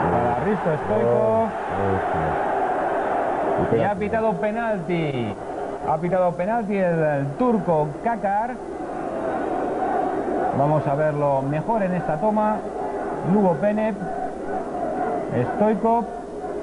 Para Risto Stoichkov. Y ha pitado penalti. Ha pitado penalti el turco Kakar. Vamos a verlo mejor en esta toma. Lugo Penev, Stoichkov.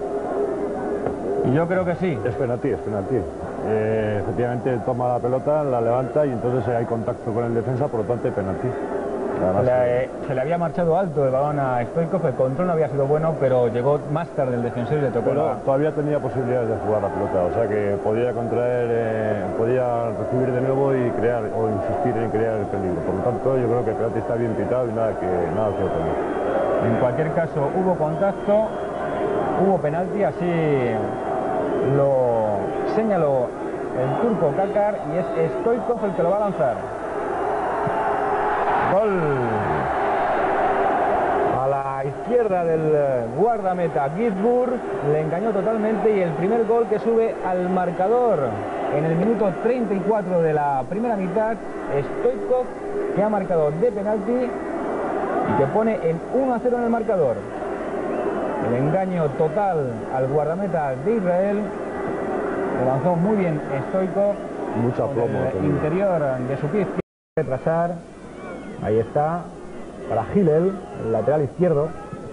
Y yo creo que sí. Es penalti, es penalti. Efectivamente toma la pelota, la levanta y entonces hay contacto con el defensa, por lo tanto hay penalti. Se le había marchado alto el balón a Stoichkov, el control no había sido bueno, pero llegó más tarde el defensor y le tocó. Pero todavía tenía posibilidades de jugar la pelota, o sea que podía contraer, podía recibir de nuevo y crear o insistir en crear el peligro. Por lo tanto, yo creo que el penalti está bien pitado y nada que obtener. En cualquier caso, hubo contacto, hubo penalti, así lo señaló el turco Kakar y es Stoichkov el que lo va a lanzar. Gol a la izquierda del guardameta Gisburg, le engañó totalmente y el primer gol que sube al marcador en el minuto 34 de la primera mitad. Stoichkov, que ha marcado de penalti y que pone el 1-0 en el marcador. El engaño total al guardameta de Israel. Le lanzó muy bien Stoichkov. Mucha plomo. El interior de su pie izquierdo, retrasar. Ahí está, para Hillel, el lateral izquierdo.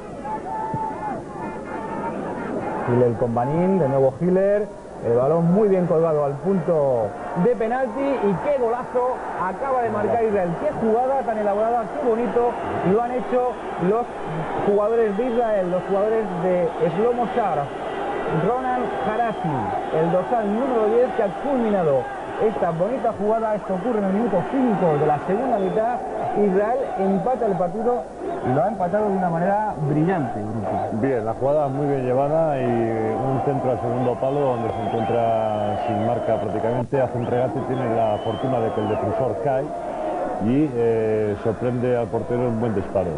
Hillel con Banín, de nuevo Hiller. El balón muy bien colgado al punto de penalti. Y qué golazo acaba de marcar Israel. Qué jugada tan elaborada, qué bonito lo han hecho los jugadores de Israel, los jugadores de Shlomo Sharf. Ronan Harasi, el dorsal número 10, que ha culminado esta bonita jugada. Esto ocurre en el minuto 5 de la segunda mitad. Israel empata el partido y lo ha empatado de una manera brillante. Bien, la jugada muy bien llevada y un centro al segundo palo donde se encuentra sin marca prácticamente, hace un regate y tiene la fortuna de que el defensor cae y sorprende al portero un buen disparo.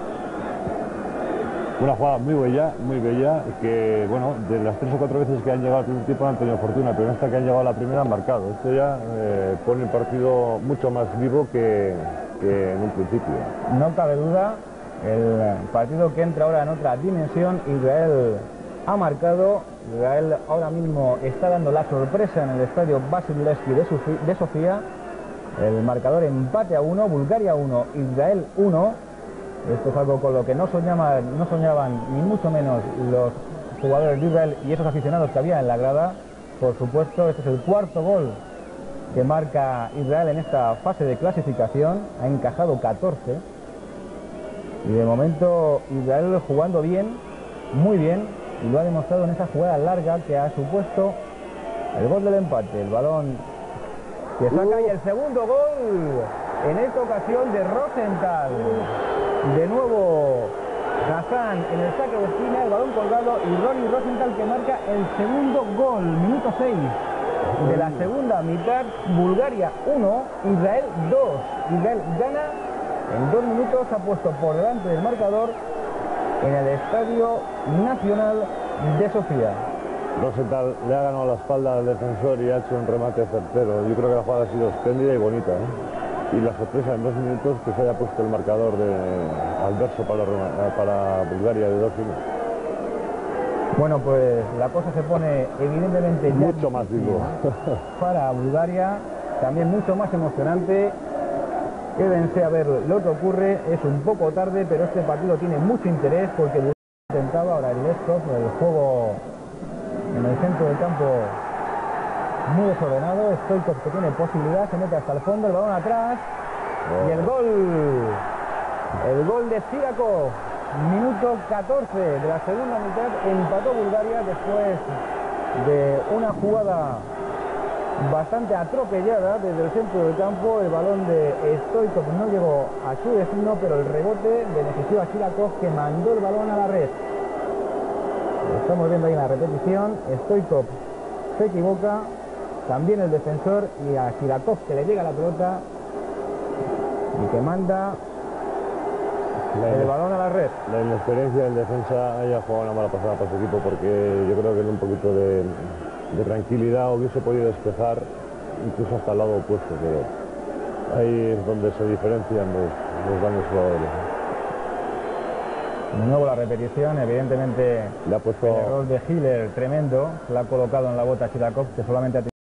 Una jugada muy bella, que bueno, de las 3 o 4 veces que han llegado al primer tiempo han tenido fortuna, pero en esta que han llegado a la primera han marcado. Esto ya pone el partido mucho más vivo que en un principio. No cabe duda, el partido que entra ahora en otra dimensión. Israel ha marcado, Israel ahora mismo está dando la sorpresa en el estadio Vasil Levski de Sofía. El marcador empate a 1, Bulgaria 1, Israel 1. Esto es algo con lo que no soñaban ni mucho menos los jugadores de Israel y esos aficionados que había en la grada. Por supuesto, este es el cuarto gol que marca Israel en esta fase de clasificación. Ha encajado 14 y de momento Israel jugando bien, muy bien, y lo ha demostrado en esa jugada larga que ha supuesto el gol del empate. El balón que saca y el segundo gol en esta ocasión de Rosenthal. De nuevo Hassan en el saque de esquina, el balón colgado y Ronnie Rosenthal que marca el segundo gol. Minuto 6 de la segunda mitad. Bulgaria 1, Israel 2. Israel gana en 2 minutos, ha puesto por delante del marcador en el Estadio Nacional de Sofía. Rosenthal le ha ganado la espalda al defensor y ha hecho un remate certero. Yo creo que la jugada ha sido espléndida y bonita, y la sorpresa en 2 minutos que se haya puesto el marcador adverso para Bulgaria de 2-1. Bueno, pues la cosa se pone evidentemente mucho más vivo para Bulgaria, también mucho más emocionante. Quédense a ver lo que ocurre. Es un poco tarde, pero este partido tiene mucho interés porque Bulgaria intentaba ahora el Leskov, el juego en el centro del campo muy desordenado. Stoichkov que tiene posibilidad, se mete hasta el fondo, el balón atrás y el gol de Sirakov. Minuto 14 de la segunda mitad, empató Bulgaria después de una jugada bastante atropellada desde el centro del campo. El balón de Stoichkov no llegó a su destino, pero el rebote benefició a Sirakov, que mandó el balón a la red. Lo estamos viendo ahí en la repetición. Stoichkov se equivoca, también el defensor, y a Sirakov que le llega la pelota y que manda el balón a la red. La inexperiencia del defensa haya jugado una mala pasada para su equipo, porque yo creo que en un poquito de tranquilidad hubiese podido despejar incluso hasta el lado opuesto, pero ahí es donde se diferencian los grandes jugadores. De nuevo la repetición, evidentemente Le ha puesto... el error de Hiller tremendo, la ha colocado en la bota Chilakov, que solamente ha